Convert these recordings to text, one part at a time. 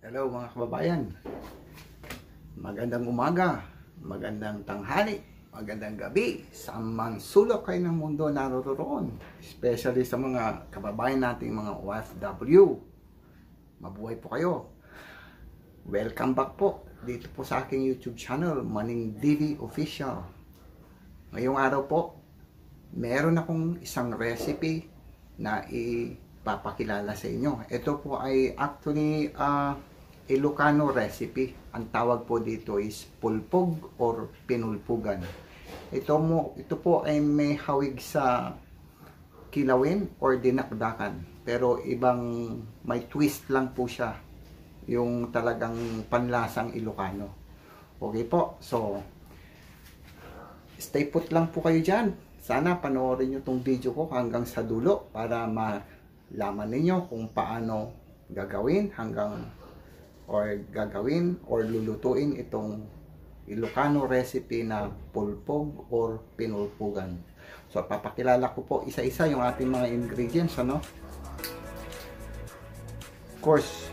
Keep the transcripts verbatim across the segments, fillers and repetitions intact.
Hello mga kababayan. Magandang umaga, magandang tanghali, magandang gabi sa man sulok kayo ng mundo naroroon. Especially sa mga kababayan nating mga O F W. Mabuhay po kayo. Welcome back po dito po sa aking YouTube channel, Manning D V Official. Ngayong araw po, meron akong isang recipe na ipapakilala sa inyo. Ito po ay actually uh, Ilocano recipe. Ang tawag po dito is pulpog or pinulpugan. Ito, mo, ito po ay may hawig sa kilawin or dinakdakan. Pero ibang may twist lang po siya. Yung talagang panlasang Ilocano. Okay po. So, stay put lang po kayo dyan. Sana panoorin nyo tong video ko hanggang sa dulo para malaman ninyo kung paano gagawin hanggang or gagawin or lulutuin itong Ilocano recipe na pulpog or pinulpugan. So papakilala ko po isa-isa yung ating mga ingredients, ano? Of course,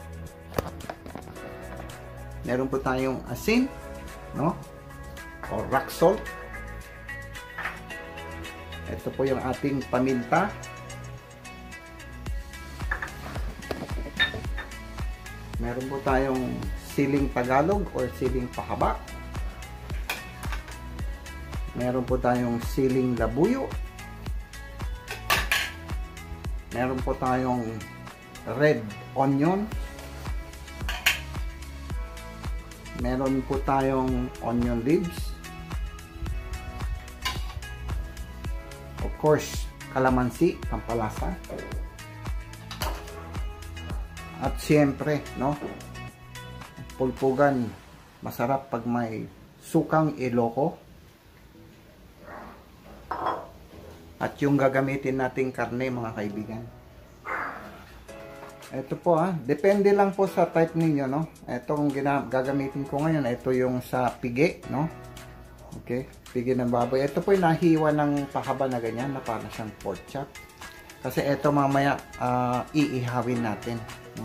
meron po tayong asin, no? Or rock salt. Ito po yung ating paminta. Meron po tayong siling Tagalog or siling pahaba. Meron po tayong siling labuyo. Meron po tayong red onion. Meron po tayong onion leaves. Of course, kalamansi, pampalasa. At siyempre, no, pulpugan, masarap pag may sukang Iloco. At yung gagamitin nating karne, mga kaibigan. Ito po ha, depende lang po sa type ninyo, no. Ito kung gagamitin ko ngayon, ito yung sa pigi, no. Okay, pigi ng baboy. Ito po yung nahiwa ng pahaba na ganyan, na para siyang pork chop. Kasi ito mamaya uh, iihawin natin. No?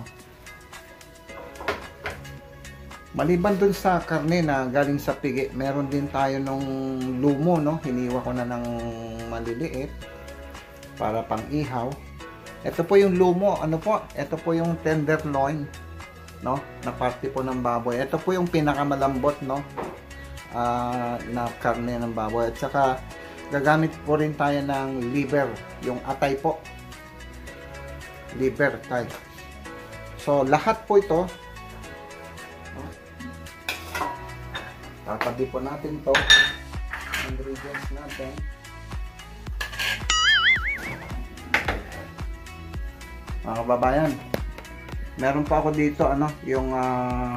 Maliban dun sa karne na galing sa pigi, meron din tayo nung lumo, no? Hiniwa ko na ng maliliit para pang ihaw. Ito po yung lumo, ano po? Ito po yung tenderloin, no? Na parte po ng baboy. Ito po yung pinakamalambot, no? Uh, na karne ng baboy. At saka gagamit po rin tayo ng liver, yung atay po. Liver tayo. So, lahat po ito, no? Tatabi po natin to ingredients natin. Mga kababayan, meron pa ako dito, ano, yung uh,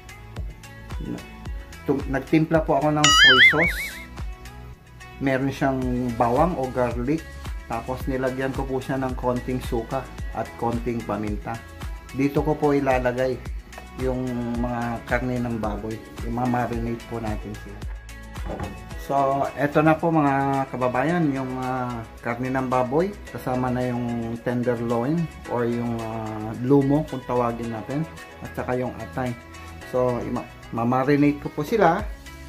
nagtimpla po ako ng soy sauce. Meron siyang bawang o garlic. Tapos nilagyan ko po siya ng konting suka at konting paminta. Dito ko po ilalagay yung mga karne ng baboy. Yung mga marinate po natin sila. So, eto na po mga kababayan, yung uh, karne ng baboy. Kasama na yung tenderloin or yung uh, lumo kung tawagin natin. At saka yung atay. So, ma-marinate ko po sila.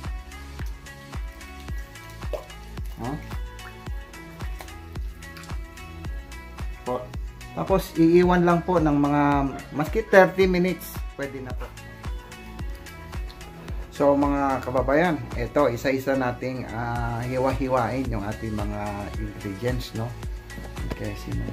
Huh? Po. Tapos iiwan lang po ng mga maski thirty minutes, pwede na po. So mga kababayan, ito isa-isa nating uh, hiwa-hiwain yung ating mga ingredients, no? Okay, sino?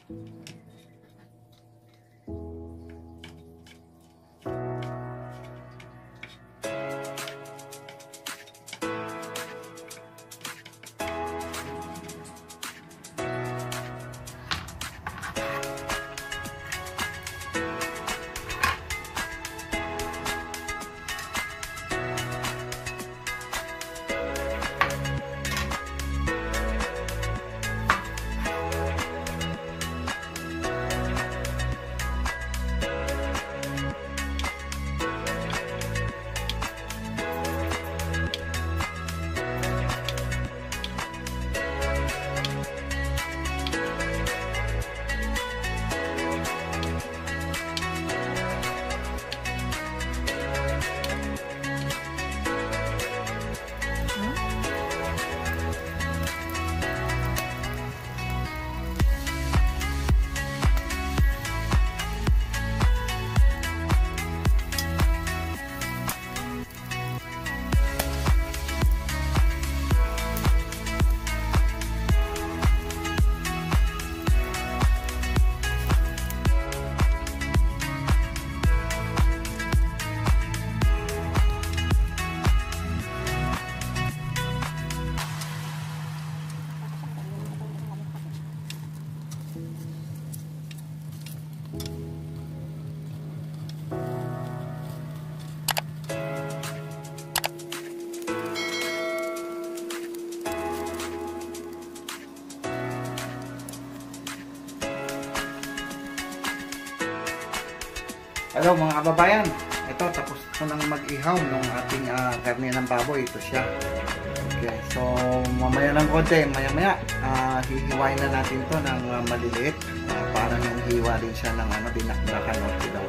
Hello mga kababayan, ito tapos ko nang mag-ihaw ng ating uh, karne ng baboy. Ito siya. Okay, so mamaya ng konti, maya maya uh, hihiwain na natin to ng uh, maliliit uh, para nang hiwa din siya ng ano, dinakdakan o tilaw.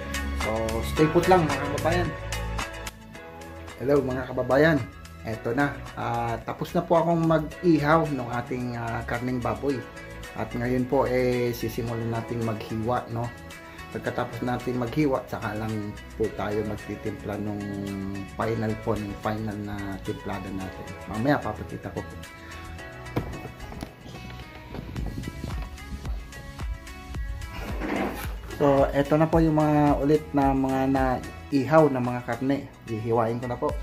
So stay put lang mga kababayan. Hello mga kababayan, ito na, uh, tapos na po akong mag-ihaw ng ating uh, karneng baboy at ngayon po eh sisimulan natin maghiwa, no? Pagkatapos natin maghiwa, saka lang po tayo magtitimpla nung final po, ng final na timplada natin. Mamaya papakita ko po. So, eto na po yung mga ulit na mga naihaw na mga karne. Hihiwain ko na po.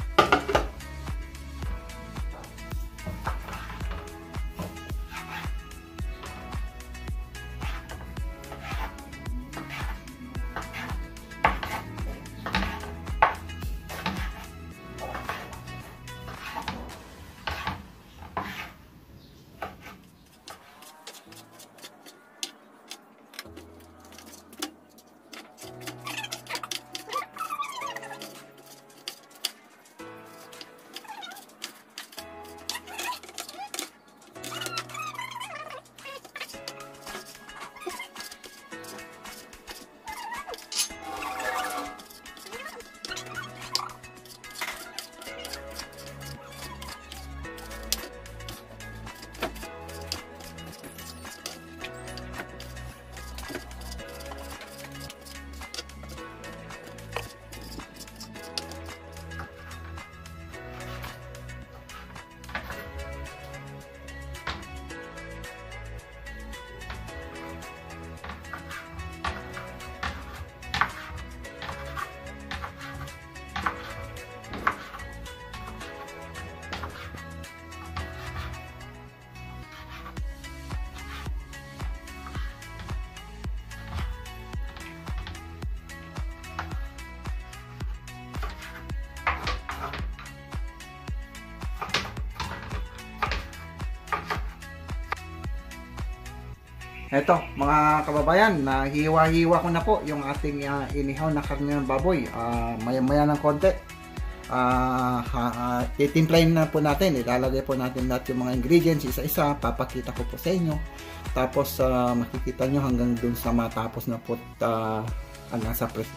Eto mga kababayan, nahiwa-hiwa ko na po yung ating uh, inihaw na karne ng baboy. Uh, maya-maya ng konti. Uh, uh, titimplahin na po natin. Ilalagay po natin lahat yung mga ingredients isa-isa. Papakita ko po sa inyo. Tapos uh, makikita nyo hanggang dun sa matapos na po uh, hanggang sa press.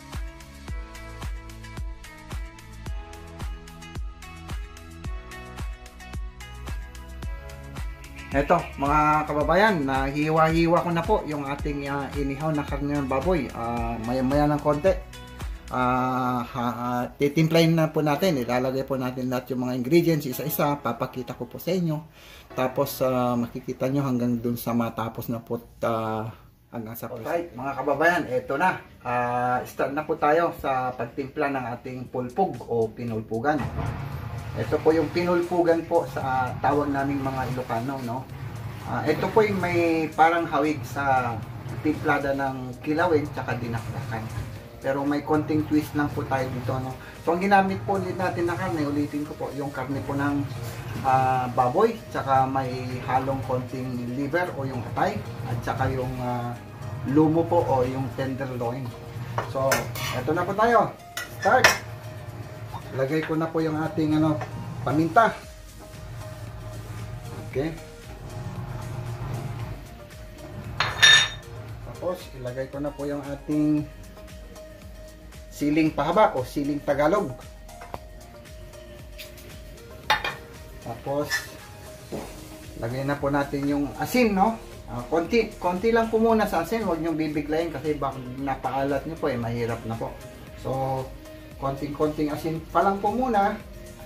Eto mga kababayan, nahiwa-hiwa ko na po yung ating uh, inihaw na karne ng baboy. Uh, maya-maya ng konti. uh, uh, titimplahin na po natin. Ilalagay po natin lahat yung mga ingredients isa-isa. Papakita ko po sa inyo. Tapos uh, makikita nyo hanggang dun sa matapos na po uh, hanggang sa alright, mga kababayan, eto na. Uh, start na po tayo sa pagtimpla ng ating pulpug o pinulpugan. Ito po yung pinulpugan po sa uh, tawag naming mga Ilocano, no? Uh, ito po yung may parang hawig sa timplada ng kilawin tsaka dinakdakan. Pero may konting twist lang po tayo dito, no? So ang ginamit po ulit natin na karne, ulitin ko po, yung karne po ng uh, baboy, tsaka may halong konting liver o yung atay, at tsaka yung uh, lumo po o yung tenderloin. So, eto na po tayo. Start! Lagay ko na po yung ating ano, paminta. Okay. Tapos, ilagay ko na po yung ating siling pahaba o siling Tagalog. Tapos, lagay na po natin yung asin, no? Uh, konti, konti lang po muna sa asin. Huwag niyong bibiglayin kasi baka napaalat niyo po, eh, mahirap na po. So, konting-konting asin pa lang po muna.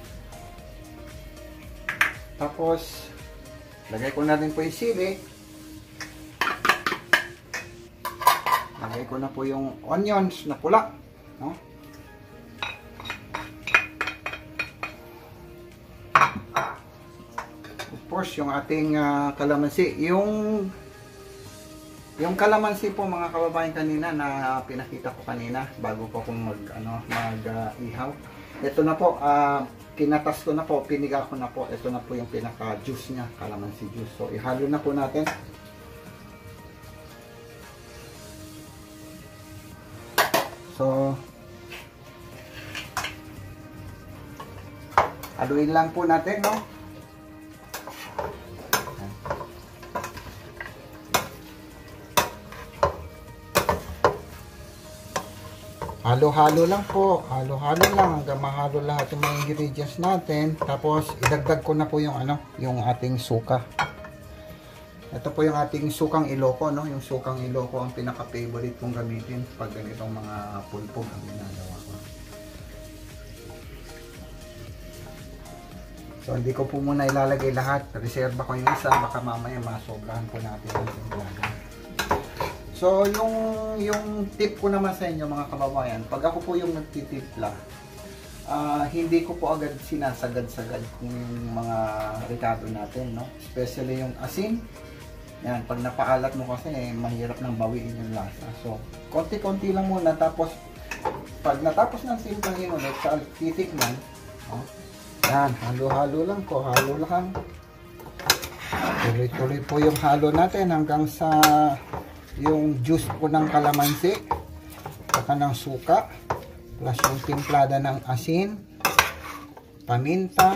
Tapos, lagay ko na rin po yung sili. Lagay ko na po yung onions na pula, no? Of course, yung ating uh, kalamansi. Yung yung kalamansi po mga kababayan kanina na pinakita ko kanina bago po akong mag ano mag uh, ihaw. Ito na po, uh, kinatas ko na po, piniga ko na po. Ito na po yung pinaka juice niya, kalamansi juice. So ihalo na po natin. So haluin lang po natin, no? Halo-halo lang po. Halo-halo lang hanggang mahalo lahat yung mga ingredients natin. Tapos, idagdag ko na po yung ano, yung ating suka. Ito po yung ating sukang Iloco, no? Yung sukang Iloco ang pinaka-favorite kong gamitin pag ganitong mga pulpog ang ginagawa ko. So, hindi ko po muna ilalagay lahat. Reserva ko yung isa. Baka mamaya masobrahan po natin yung simplada. So, yung, yung tip ko naman sa inyo mga kababayan, pag ako po yung nagtitipla, uh, hindi ko po agad sinasagad-sagad yung mga rekado natin, no? Especially yung asin. Yan, pag napaalat mo kasi, eh, mahirap nang bawiin yung lasa. So, konti-konti lang muna. Tapos, pag natapos ng simpleng ulit, sa titikman, no? Yan, halo-halo lang ko, halo lang. Tuloy-tuloy po yung halo natin hanggang sa yung juice po ng kalamansi saka ng suka plus yung timplada ng asin, paminta,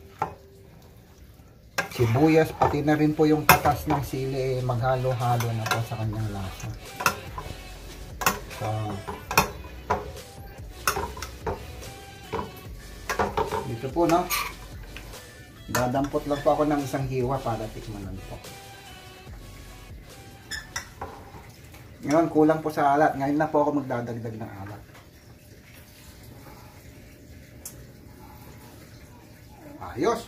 sibuyas, pati na rin po yung katas ng sili, eh, maghalo-halo na po sa kanyang lasa. So, dito po, no, dadampot lang po ako ng isang hiwa para tikman lang po. Ngayon, kulang po sa alat. Ngayon na po ako magdadagdag ng alat. Ayos!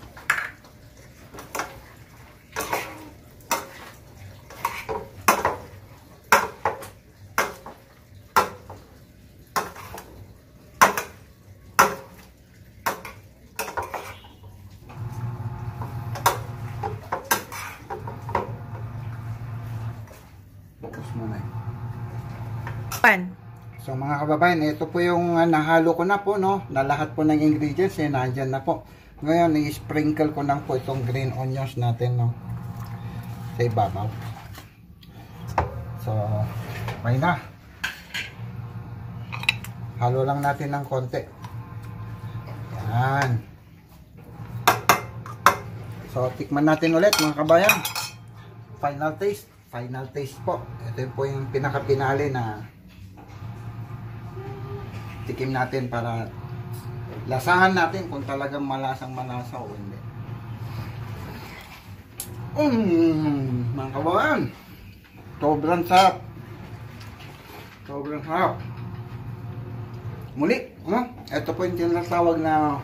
Bukas muna eh. So mga kababayan, ito po yung uh, nahalo ko na po, no, na lahat po ng ingredients eh, nandyan na po. Ngayon, i-sprinkle ko lang po itong green onions natin, no, sa ibabaw. So, okay na. Halo lang natin ng konti. Yan. So, tikman natin ulit mga kabayan. Final taste. Final taste po. Ito po yung pinaka-pinali na tikim natin para lasahan natin kung talagang malasang malasa o hindi. Mmm, mga kababayan, sobrang sarap. Sobrang sarap. muli, no? Ito po yung tinatawag na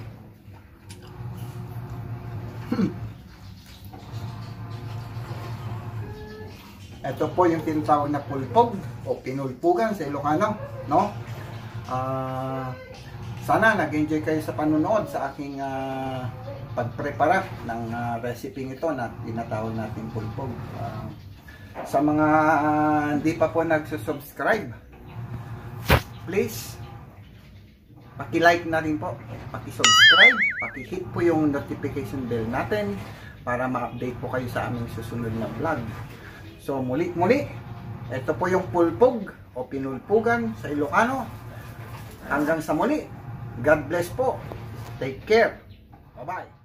ito po yung tinatawag na pulpog o pinulpugan sa Ilocano, no? Ah, sana nag-enjoy kayo sa panonood sa aking uh, pagprepara ng uh, recipe ito na tinatawag natin pulpog. Uh, sa mga uh, hindi pa po nagsusubscribe, please paki-like na rin po, paki-subscribe, paki-hit po yung notification bell natin para ma-update po kayo sa aming susunod na vlog. So muli-muli, ito po yung pulpog o pinulpugan sa Ilocano. Hanggang sa muli, God bless po. Take care. Bye-bye.